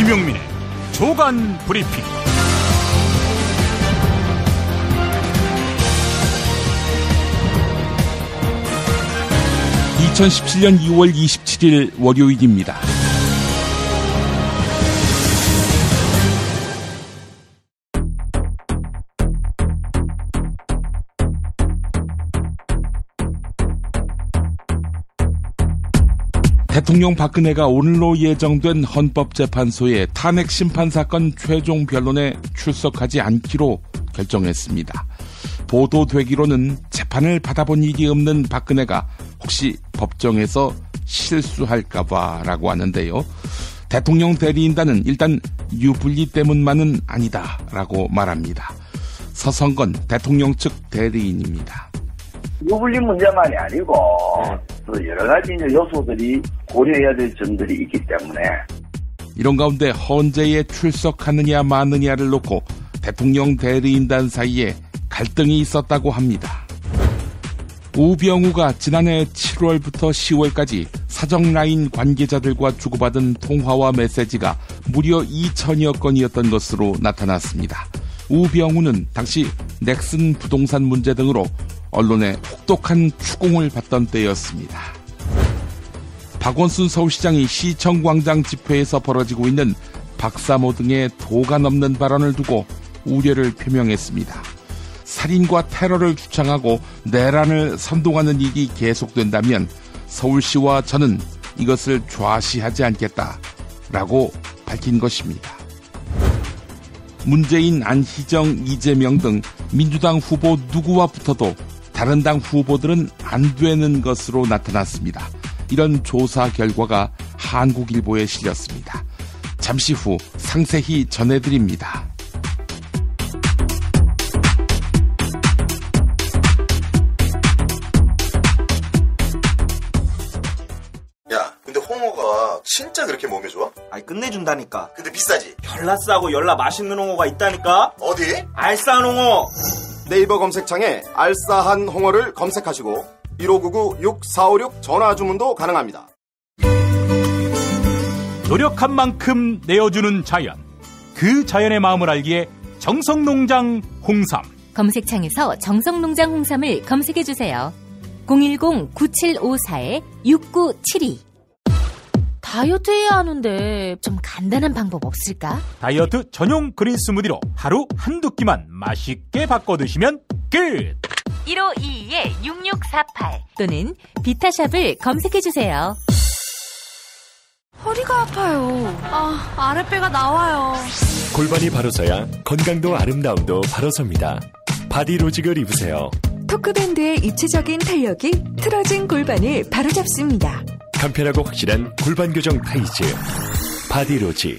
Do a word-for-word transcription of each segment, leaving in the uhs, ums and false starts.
김용민의 조간 브리핑. 이천십칠년 이월 이십칠일 월요일입니다. 대통령 박근혜가 오늘로 예정된 헌법재판소의 탄핵 심판 사건 최종 변론에 출석하지 않기로 결정했습니다. 보도되기로는 재판을 받아본 일이 없는 박근혜가 혹시 법정에서 실수할까봐라고 하는데요. 대통령 대리인단은 일단 유불리 때문만은 아니다라고 말합니다. 서성건 대통령 측 대리인입니다. 유불리 문제만이 아니고 또 여러 가지 요소들이 고려해야 될 점들이 있기 때문에 이런 가운데 헌재에 출석하느냐 마느냐를 놓고 대통령 대리인단 사이에 갈등이 있었다고 합니다. 우병우가 지난해 칠월부터 시월까지 사정라인 관계자들과 주고받은 통화와 메시지가 무려 이천여 건이었던 것으로 나타났습니다. 우병우는 당시 넥슨 부동산 문제 등으로 언론에 혹독한 추궁을 받던 때였습니다. 박원순 서울시장이 시청광장 집회에서 벌어지고 있는 박사모 등의 도가 넘는 발언을 두고 우려를 표명했습니다. 살인과 테러를 주창하고 내란을 선동하는 일이 계속된다면 서울시와 저는 이것을 좌시하지 않겠다라고 밝힌 것입니다. 문재인, 안희정, 이재명 등 민주당 후보 누구와 붙어도 다른 당 후보들은 안 되는 것으로 나타났습니다. 이런 조사 결과가 한국일보에 실렸습니다. 잠시 후 상세히 전해드립니다. 야, 근데 홍어가 진짜 그렇게 몸에 좋아? 아니 끝내준다니까. 근데 비싸지? 별나 싸고 열나 맛있는 홍어가 있다니까. 어디? 알싸한 홍어. 네이버 검색창에 알싸한 홍어를 검색하시고 일오구구 육사오육 전화 주문도 가능합니다. 노력한 만큼 내어주는 자연, 그 자연의 마음을 알기에 정성농장 홍삼. 검색창에서 정성농장 홍삼을 검색해주세요. 공일공 구칠오사 육구칠이. 다이어트 해야 하는데 좀 간단한 방법 없을까? 다이어트 전용 그린 스무디로 하루 한두 끼만 맛있게 바꿔 드시면 끝! 일오이이 육육사팔 또는 비타샵을 검색해주세요. 허리가 아파요. 아, 아랫배가 나와요. 골반이 바로 서야 건강도 아름다움도 바로 섭니다. 바디로직을 입으세요. 토크밴드의 입체적인 탄력이 틀어진 골반을 바로잡습니다. 간편하고 확실한 골반 교정 타이즈 바디로직.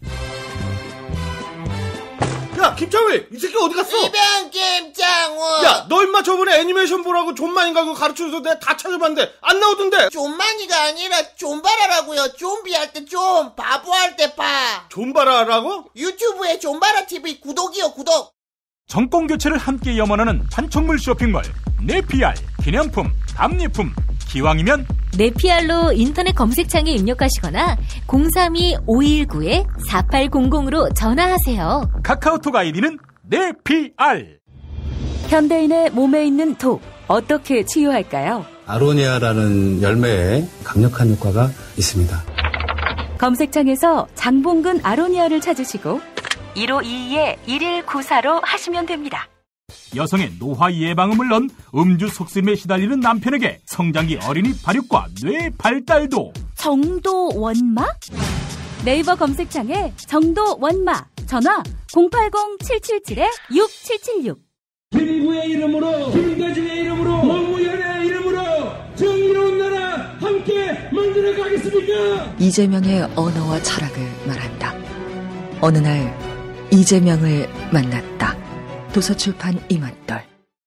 야, 김창회, 이 새끼 어디 갔어? 이병 김창호. 야, 너 임마 저번에 애니메이션 보라고 존만인가 그거 가르쳐줘서 내가 다 찾아봤는데 안 나오던데. 존만이가 아니라 존바라라고요. 좀비 할 때 좀, 바보 할 때 바. 존바라라고? 유튜브에 존바라 티비 구독이요, 구독. 정권 교체를 함께 염원하는 판촉물 쇼핑몰 네피알. 기념품, 답례품, 기왕이면 네피알로 인터넷 검색창에 입력하시거나 공삼이 오일구 사팔공공으로 전화하세요. 카카오톡 아이디는 네피알. 현대인의 몸에 있는 독, 어떻게 치유할까요? 아로니아라는 열매에 강력한 효과가 있습니다. 검색창에서 장봉근 아로니아를 찾으시고 일오이이 일일구사로 하시면 됩니다. 여성의 노화 예방은 물론 음주 속셈에 시달리는 남편에게 성장기 어린이 발육과 뇌 발달도. 정도 원마? 네이버 검색창에 정도 원마, 전화 공팔공 칠칠칠 육칠칠육. 김구의 이름으로, 김대중의 이름으로, 노무현의 이름으로 정의로운 나라 함께 만들어 가겠습니까? 이재명의 언어와 철학을 말한다. 어느 날 이재명을 만났다. 도서출판 이맛돌.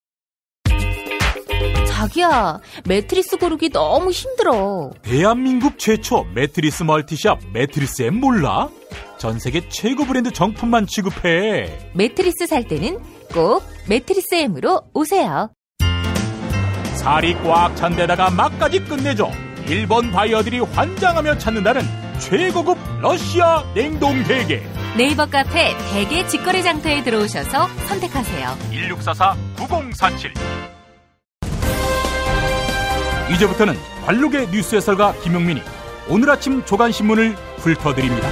자기야, 매트리스 고르기 너무 힘들어. 대한민국 최초 매트리스 멀티샵 매트리스엠 몰라? 전세계 최고 브랜드 정품만 취급해. 매트리스 살 때는 꼭 매트리스엠으로 오세요. 살이 꽉 찬 데다가 막까지 끝내줘. 일본 바이어들이 환장하며 찾는다는 최고급 러시아 냉동 대게. 네이버 카페 대게 직거래 장터에 들어오셔서 선택하세요. 일육사사 구공사칠. 이제부터는 관록의 뉴스 해설가 김용민이 오늘 아침 조간신문을 훑어드립니다.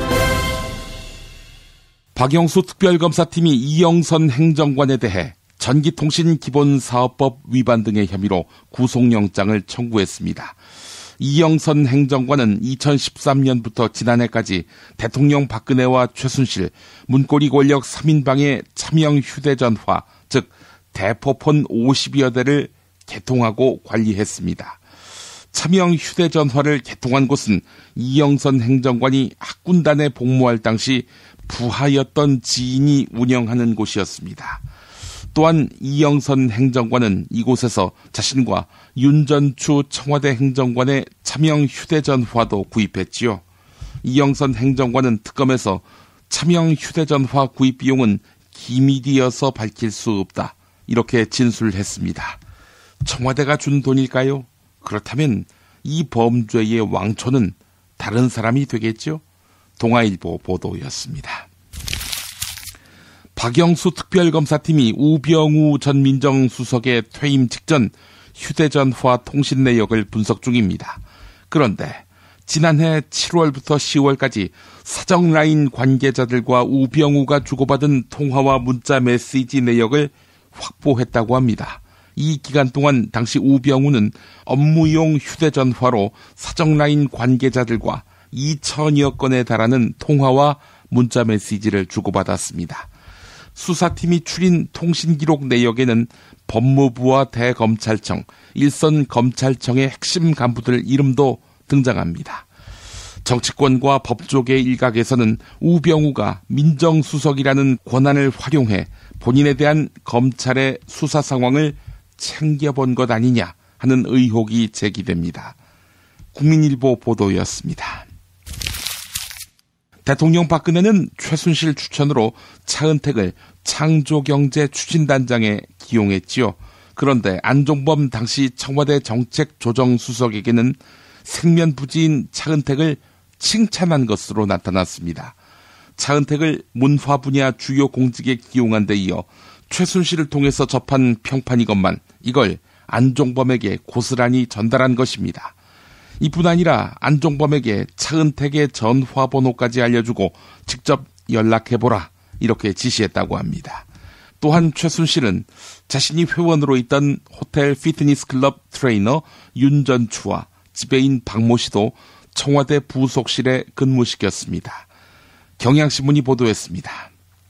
박영수 특별검사팀이 이영선 행정관에 대해 전기통신기본사업법 위반 등의 혐의로 구속영장을 청구했습니다. 이영선 행정관은 이천십삼 년부터 지난해까지 대통령 박근혜와 최순실, 문고리 권력 삼 인방의 차명 휴대전화, 즉 대포폰 오십여 대를 개통하고 관리했습니다. 차명 휴대전화를 개통한 곳은 이영선 행정관이 학군단에 복무할 당시 부하였던 지인이 운영하는 곳이었습니다. 또한 이영선 행정관은 이곳에서 자신과 윤전추 청와대 행정관의 차명 휴대전화도 구입했지요. 이영선 행정관은 특검에서 차명 휴대전화 구입 비용은 기밀이어서 밝힐 수 없다, 이렇게 진술했습니다. 청와대가 준 돈일까요? 그렇다면 이 범죄의 왕초는 다른 사람이 되겠죠? 동아일보 보도였습니다. 박영수 특별검사팀이 우병우 전 민정수석의 퇴임 직전 휴대전화 통신 내역을 분석 중입니다. 그런데 지난해 칠월부터 시월까지 사정라인 관계자들과 우병우가 주고받은 통화와 문자 메시지 내역을 확보했다고 합니다. 이 기간 동안 당시 우병우는 업무용 휴대전화로 사정라인 관계자들과 이천여 건에 달하는 통화와 문자 메시지를 주고받았습니다. 수사팀이 추린 통신기록 내역에는 법무부와 대검찰청, 일선 검찰청의 핵심 간부들 이름도 등장합니다. 정치권과 법조계 일각에서는 우병우가 민정수석이라는 권한을 활용해 본인에 대한 검찰의 수사 상황을 챙겨본 것 아니냐 하는 의혹이 제기됩니다. 국민일보 보도였습니다. 대통령 박근혜는 최순실 추천으로 차은택을 창조경제 추진단장에 기용했지요. 그런데 안종범 당시 청와대 정책조정수석에게는 생면부지인 차은택을 칭찬한 것으로 나타났습니다. 차은택을 문화 분야 주요 공직에 기용한 데 이어 최순실을 통해서 접한 평판이건만 이걸 안종범에게 고스란히 전달한 것입니다. 이뿐 아니라 안종범에게 차은택의 전화번호까지 알려주고 직접 연락해보라, 이렇게 지시했다고 합니다. 또한 최순실은 자신이 회원으로 있던 호텔 피트니스 클럽 트레이너 윤전추와 지배인 박모 씨도 청와대 부속실에 근무시켰습니다. 경향신문이 보도했습니다.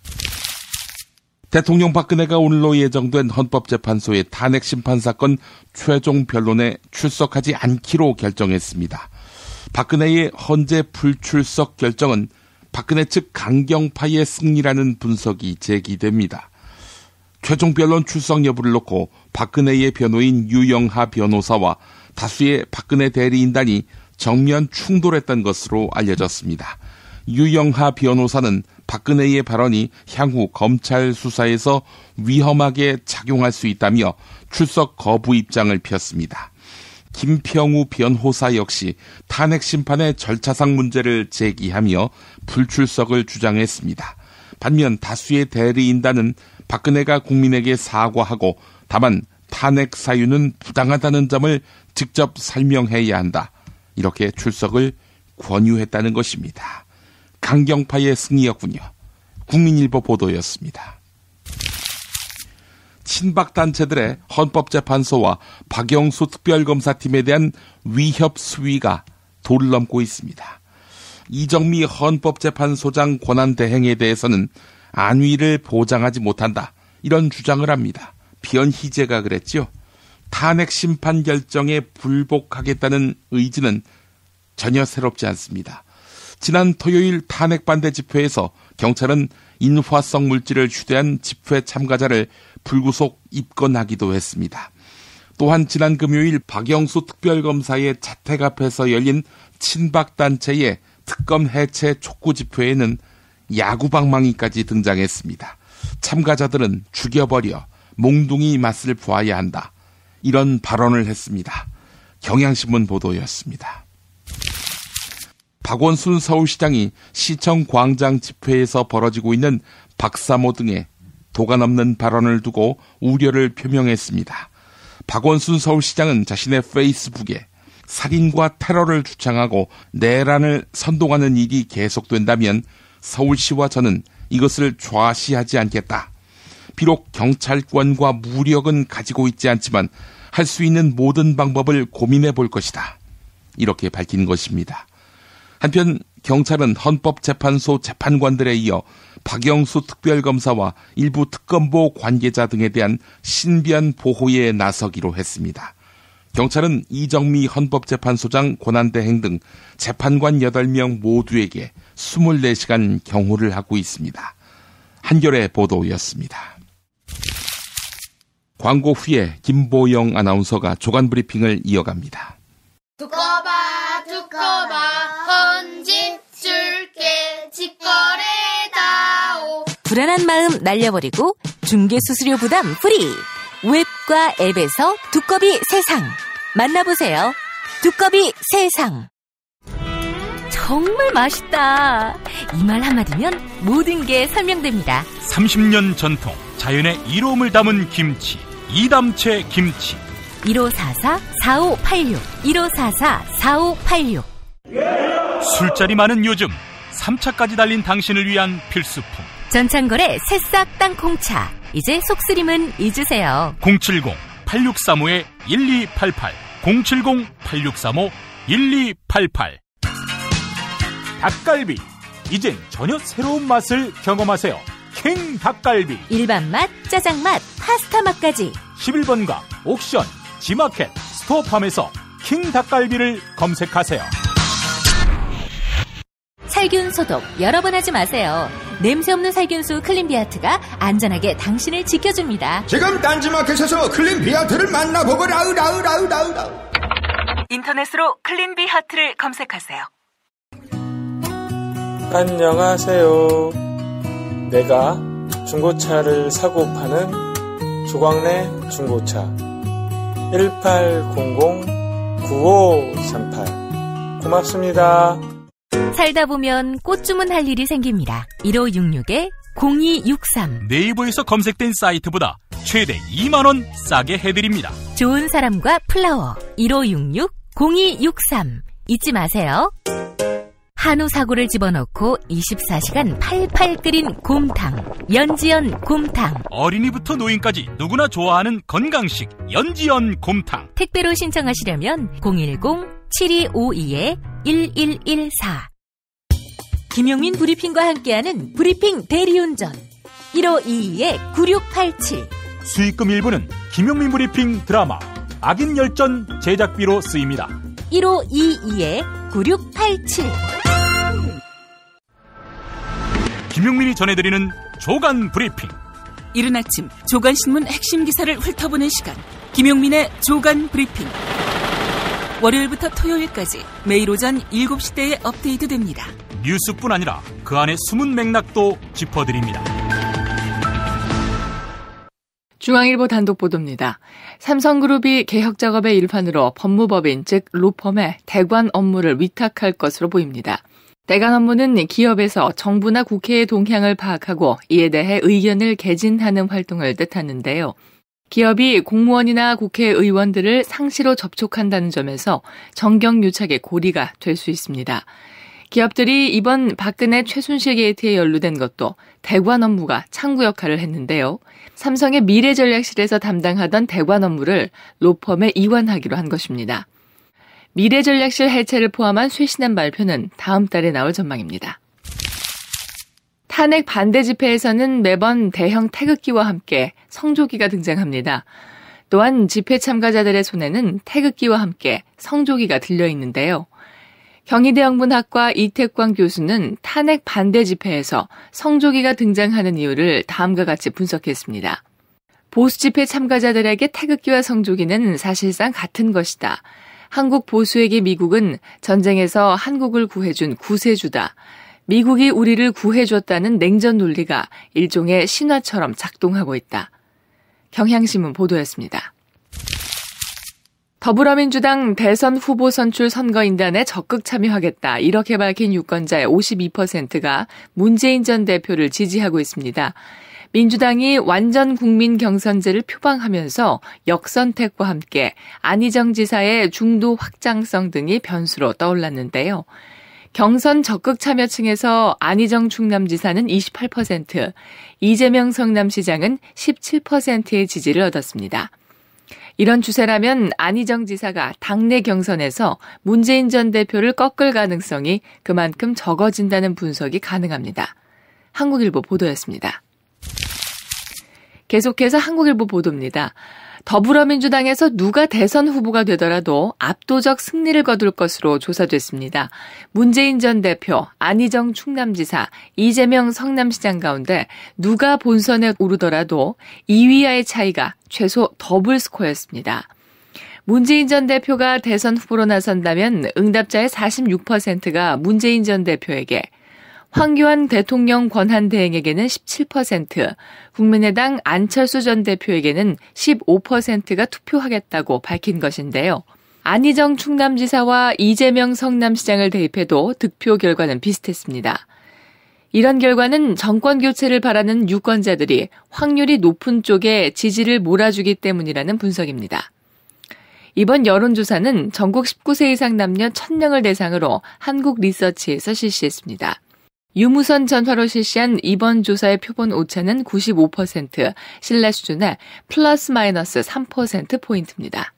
대통령 박근혜가 오늘로 예정된 헌법재판소의 탄핵심판 사건 최종 변론에 출석하지 않기로 결정했습니다. 박근혜의 헌재 불출석 결정은 박근혜 측 강경파의 승리라는 분석이 제기됩니다. 최종 변론 출석 여부를 놓고 박근혜의 변호인 유영하 변호사와 다수의 박근혜 대리인단이 정면 충돌했던 것으로 알려졌습니다. 유영하 변호사는 박근혜의 발언이 향후 검찰 수사에서 위험하게 작용할 수 있다며 출석 거부 입장을 폈습니다. 김평우 변호사 역시 탄핵 심판의 절차상 문제를 제기하며 불출석을 주장했습니다. 반면 다수의 대리인단은 박근혜가 국민에게 사과하고 다만 탄핵 사유는 부당하다는 점을 직접 설명해야 한다, 이렇게 출석을 권유했다는 것입니다. 강경파의 승리였군요. 국민일보 보도였습니다. 친박단체들의 헌법재판소와 박영수 특별검사팀에 대한 위협 수위가 도를 넘고 있습니다. 이정미 헌법재판소장 권한대행에 대해서는 안위를 보장하지 못한다, 이런 주장을 합니다. 변희재가 그랬죠. 탄핵 심판 결정에 불복하겠다는 의지는 전혀 새롭지 않습니다. 지난 토요일 탄핵 반대 집회에서 경찰은 인화성 물질을 휴대한 집회 참가자를 불구속 입건하기도 했습니다. 또한 지난 금요일 박영수 특별검사의 자택 앞에서 열린 친박단체의 특검 해체 촉구 집회에는 야구방망이까지 등장했습니다. 참가자들은 죽여버려 몽둥이 맛을 보아야 한다, 이런 발언을 했습니다. 경향신문 보도였습니다. 박원순 서울시장이 시청 광장 집회에서 벌어지고 있는 박사모 등의 도가 넘는 발언을 두고 우려를 표명했습니다. 박원순 서울시장은 자신의 페이스북에 살인과 테러를 주창하고 내란을 선동하는 일이 계속된다면 서울시와 저는 이것을 좌시하지 않겠다. 비록 경찰권과 무력은 가지고 있지 않지만 할 수 있는 모든 방법을 고민해 볼 것이다. 이렇게 밝힌 것입니다. 한편 경찰은 헌법재판소 재판관들에 이어 박영수 특별검사와 일부 특검보 관계자 등에 대한 신변 보호에 나서기로 했습니다. 경찰은 이정미 헌법재판소장 권한대행 등 재판관 여덟 명 모두에게 이십사 시간 경호를 하고 있습니다. 한겨레 보도였습니다. 광고 후에 김보영 아나운서가 조간 브리핑을 이어갑니다. 두꺼봐 두꺼봐 헌집 줄게 직거래다오. 불안한 마음 날려버리고 중개수수료 부담 프리. 웹과 앱에서 두꺼비 세상. 만나보세요. 두꺼비 세상. 정말 맛있다. 이 말 한마디면 모든 게 설명됩니다. 삼십 년 전통 자연의 이로움을 담은 김치. 이담채 김치. 일오사사 사오팔육 일오사사 사오팔육. 술자리 많은 요즘 삼 차까지 달린 당신을 위한 필수품. 전창걸의 새싹 땅콩차. 이제 속쓰림은 잊으세요. 공칠공 팔육삼오 일이팔팔 공칠공 팔육삼오 일이팔팔. 닭갈비. 이젠 전혀 새로운 맛을 경험하세요. 킹 닭갈비. 일반 맛, 짜장 맛, 파스타 맛까지. 십일 번가 옥션, 지마켓, 스토어팜에서 킹 닭갈비를 검색하세요. 살균 소독 여러 번 하지 마세요. 냄새 없는 살균수 클린비아트가 안전하게 당신을 지켜줍니다. 지금 딴지마켓에서 클린비아트를 만나보고 라우 라우 라우 라우 라우. 인터넷으로 클린비아트를 검색하세요. 안녕하세요. 내가 중고차를 사고 파는 조광래 중고차. 일팔공공 구오삼팔. 고맙습니다. 살다 보면 꽃 주문할 일이 생깁니다. 일오육육 공이육삼. 네이버에서 검색된 사이트보다 최대 이만 원 싸게 해드립니다. 좋은 사람과 플라워. 일오육육 공이육삼. 잊지 마세요. 한우 사고를 집어넣고 이십사 시간 팔팔 끓인 곰탕. 연지연 곰탕. 어린이부터 노인까지 누구나 좋아하는 건강식 연지연 곰탕. 택배로 신청하시려면 공일공 칠이오이 일일일사. 김용민 브리핑과 함께하는 브리핑 대리운전. 일오이이 구육팔칠. 수익금 일부는 김용민 브리핑 드라마 악인 열전 제작비로 쓰입니다. 일오이이 구육팔칠. 김용민이 전해드리는 조간 브리핑. 이른 아침 조간신문 핵심 기사를 훑어보는 시간. 김용민의 조간 브리핑. 월요일부터 토요일까지 매일 오전 일곱 시대에 업데이트됩니다. 뉴스뿐 아니라 그 안의 숨은 맥락도 짚어드립니다. 중앙일보 단독 보도입니다. 삼성그룹이 개혁 작업의 일환으로 법무법인 즉 로펌에 대관 업무를 위탁할 것으로 보입니다. 대관 업무는 기업에서 정부나 국회의 동향을 파악하고 이에 대해 의견을 개진하는 활동을 뜻하는데요. 기업이 공무원이나 국회의원들을 상시로 접촉한다는 점에서 정경유착의 고리가 될 수 있습니다. 기업들이 이번 박근혜 최순실 게이트에 연루된 것도 대관 업무가 창구 역할을 했는데요. 삼성의 미래전략실에서 담당하던 대관 업무를 로펌에 이관하기로 한 것입니다. 미래전략실 해체를 포함한 쇄신안 발표는 다음 달에 나올 전망입니다. 탄핵 반대 집회에서는 매번 대형 태극기와 함께 성조기가 등장합니다. 또한 집회 참가자들의 손에는 태극기와 함께 성조기가 들려 있는데요. 경희대 영문학과 이태광 교수는 탄핵 반대 집회에서 성조기가 등장하는 이유를 다음과 같이 분석했습니다. 보수 집회 참가자들에게 태극기와 성조기는 사실상 같은 것이다. 한국 보수에게 미국은 전쟁에서 한국을 구해준 구세주다. 미국이 우리를 구해줬다는 냉전 논리가 일종의 신화처럼 작동하고 있다. 경향신문 보도였습니다. 더불어민주당 대선 후보 선출 선거인단에 적극 참여하겠다 이렇게 밝힌 유권자의 오십이 퍼센트가 문재인 전 대표를 지지하고 있습니다. 민주당이 완전 국민 경선제를 표방하면서 역선택과 함께 안희정 지사의 중도 확장성 등이 변수로 떠올랐는데요. 경선 적극 참여층에서 안희정 충남지사는 이십팔 퍼센트, 이재명 성남시장은 십칠 퍼센트의 지지를 얻었습니다. 이런 추세라면 안희정 지사가 당내 경선에서 문재인 전 대표를 꺾을 가능성이 그만큼 적어진다는 분석이 가능합니다. 한국일보 보도였습니다. 계속해서 한국일보 보도입니다. 더불어민주당에서 누가 대선 후보가 되더라도 압도적 승리를 거둘 것으로 조사됐습니다. 문재인 전 대표, 안희정 충남지사, 이재명 성남시장 가운데 누가 본선에 오르더라도 이 위와의 차이가 최소 더블 스코어였습니다. 문재인 전 대표가 대선 후보로 나선다면 응답자의 사십육 퍼센트가 문재인 전 대표에게, 황교안 대통령 권한대행에게는 십칠 퍼센트, 국민의당 안철수 전 대표에게는 십오 퍼센트가 투표하겠다고 밝힌 것인데요. 안희정 충남지사와 이재명 성남시장을 대입해도 득표 결과는 비슷했습니다. 이런 결과는 정권 교체를 바라는 유권자들이 확률이 높은 쪽에 지지를 몰아주기 때문이라는 분석입니다. 이번 여론조사는 전국 십구 세 이상 남녀 천 명을 대상으로 한국리서치에서 실시했습니다. 유무선 전화로 실시한 이번 조사의 표본 오차는 구십오 퍼센트, 신뢰 수준의 플러스 마이너스 삼 퍼센트포인트입니다.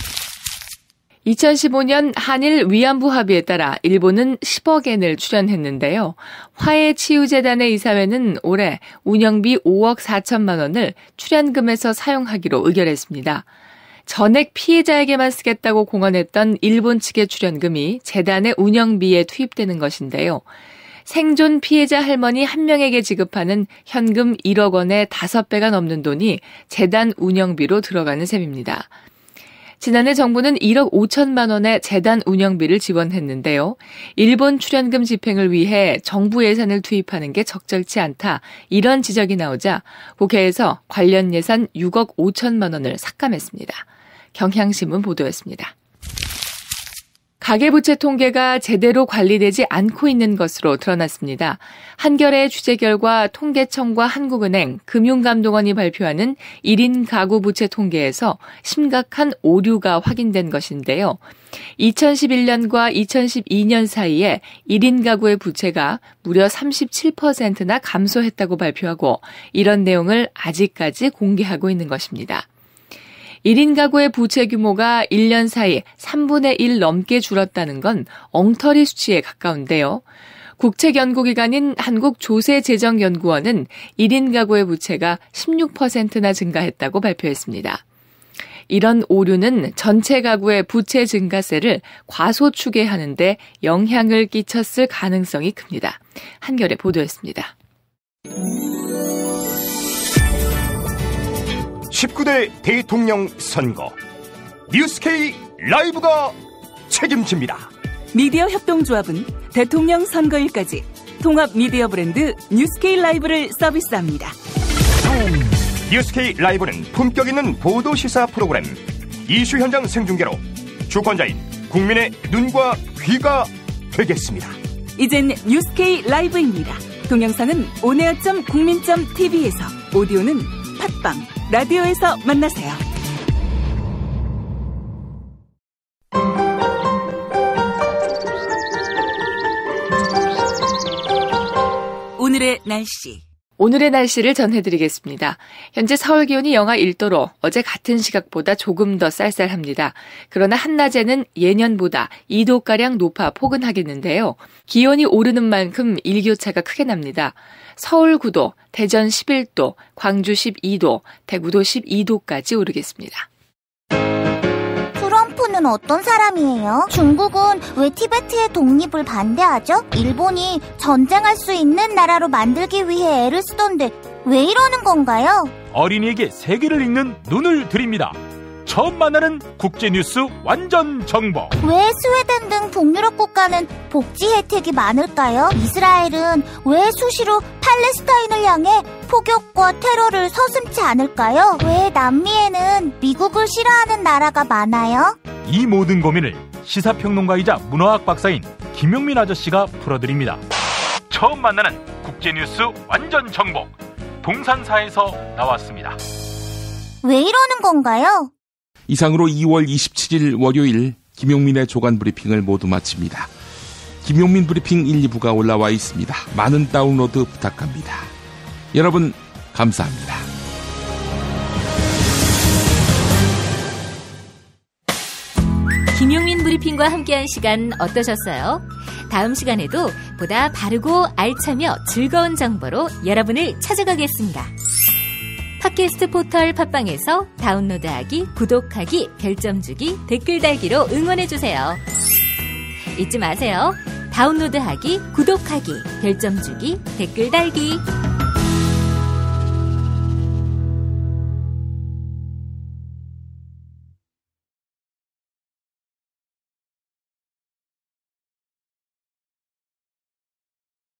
이천십오 년 한일 위안부 합의에 따라 일본은 십억 엔을 출연했는데요. 화해치유재단의 이사회는 올해 운영비 오억 사천만 원을 출연금에서 사용하기로 의결했습니다. 전액 피해자에게만 쓰겠다고 공언했던 일본 측의 출연금이 재단의 운영비에 투입되는 것인데요. 생존 피해자 할머니 한 명에게 지급하는 현금 일억 원의 다섯 배가 넘는 돈이 재단 운영비로 들어가는 셈입니다. 지난해 정부는 일억 오천만 원의 재단 운영비를 지원했는데요. 일본 출연금 집행을 위해 정부 예산을 투입하는 게 적절치 않다, 이런 지적이 나오자 국회에서 관련 예산 육억 오천만 원을 삭감했습니다. 경향신문 보도였습니다. 가계부채 통계가 제대로 관리되지 않고 있는 것으로 드러났습니다. 한겨레의 취재 결과 통계청과 한국은행, 금융감독원이 발표하는 일 인 가구 부채 통계에서 심각한 오류가 확인된 것인데요. 이천십일 년과 이천십이 년 사이에 일 인 가구의 부채가 무려 삼십칠 퍼센트나 감소했다고 발표하고 이런 내용을 아직까지 공개하고 있는 것입니다. 일 인 가구의 부채 규모가 일 년 사이 삼분의 일 넘게 줄었다는 건 엉터리 수치에 가까운데요. 국책연구기관인 한국조세재정연구원은 일 인 가구의 부채가 십육 퍼센트나 증가했다고 발표했습니다. 이런 오류는 전체 가구의 부채 증가세를 과소추계하는 데 영향을 끼쳤을 가능성이 큽니다. 한겨레 보도였습니다. 십구 대 대통령 선거 뉴스케이 라이브가 책임집니다. 미디어 협동조합은 대통령 선거일까지 통합 미디어 브랜드 뉴스케이 라이브를 서비스합니다. 뉴스케이 라이브는 품격 있는 보도 시사 프로그램, 이슈 현장 생중계로 주권자인 국민의 눈과 귀가 되겠습니다. 이젠 뉴스케이 라이브입니다. 동영상은 온에어 점 국민 점 티비에서, 오디오는 팟빵, 라디오에서 만나세요. 오늘의 날씨. 오늘의 날씨를 전해드리겠습니다. 현재 서울 기온이 영하 일 도로 어제 같은 시각보다 조금 더 쌀쌀합니다. 그러나 한낮에는 예년보다 이 도가량 높아 포근하겠는데요. 기온이 오르는 만큼 일교차가 크게 납니다. 서울 구 도, 대전 십일 도, 광주 십이 도, 대구도 십이 도까지 오르겠습니다. 트럼프는 어떤 사람이에요? 중국은 왜 티베트의 독립을 반대하죠? 일본이 전쟁할 수 있는 나라로 만들기 위해 애를 쓰던데 왜 이러는 건가요? 어린이에게 세계를 읽는 눈을 드립니다. 처음 만나는 국제뉴스 완전 정보. 왜 스웨덴 등 북유럽 국가는 복지 혜택이 많을까요? 이스라엘은 왜 수시로 팔레스타인을 향해 폭격과 테러를 서슴지 않을까요? 왜 남미에는 미국을 싫어하는 나라가 많아요? 이 모든 고민을 시사평론가이자 문화학 박사인 김용민 아저씨가 풀어드립니다. 처음 만나는 국제뉴스 완전 정복, 동산사에서 나왔습니다. 왜 이러는 건가요? 이상으로 이월 이십칠일 월요일 김용민의 조간 브리핑을 모두 마칩니다. 김용민 브리핑 일, 이 부가 올라와 있습니다. 많은 다운로드 부탁합니다. 여러분 감사합니다. 김용민 브리핑과 함께한 시간 어떠셨어요? 다음 시간에도 보다 바르고 알차며 즐거운 정보로 여러분을 찾아가겠습니다. 팟캐스트 포털 팟빵에서 다운로드하기, 구독하기, 별점 주기, 댓글 달기로 응원해주세요. 잊지 마세요. 다운로드하기, 구독하기, 별점 주기, 댓글 달기.